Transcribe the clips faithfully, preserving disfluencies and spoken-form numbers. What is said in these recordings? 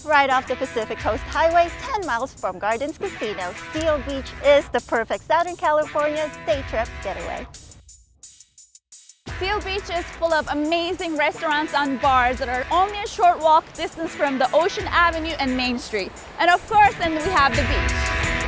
right off the Pacific Coast Highway, ten miles from Gardens Casino. Seal Beach is the perfect Southern California day trip getaway. Seal Beach is full of amazing restaurants and bars that are only a short walk distance from the Ocean Avenue and Main Street. And of course, then we have the beach.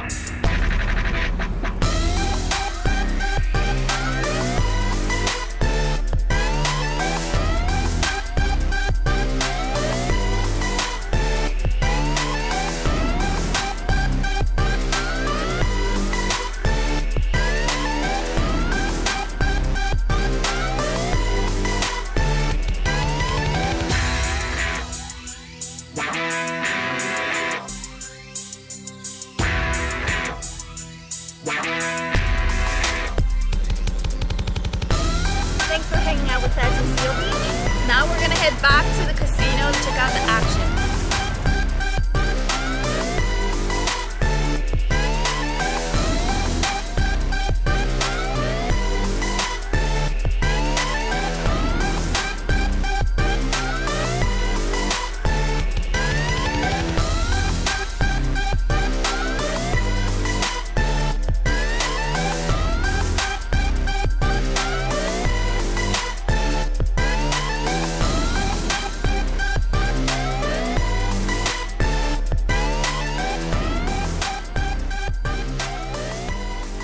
Thanks for hanging out with us in Seal Beach. Now we're gonna head back to the casino to check out the action.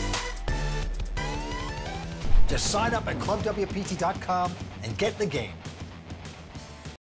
Just sign up at club W P T dot com and get the game.